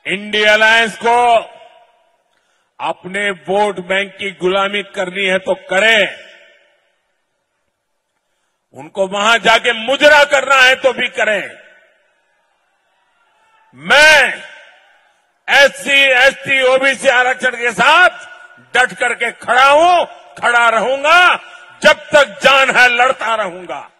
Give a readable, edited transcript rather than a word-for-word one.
India alliance को अपने vote bank की गुलामी करनी है तो करें, उनको वहां जाके मुजरा करना है तो भी करें। मैं एससी, एसटी, ओबीसी आरक्षण के साथ डट करके खड़ा हूं, खड़ा रहूंगा, जब तक जान है लड़ता रहूंगा।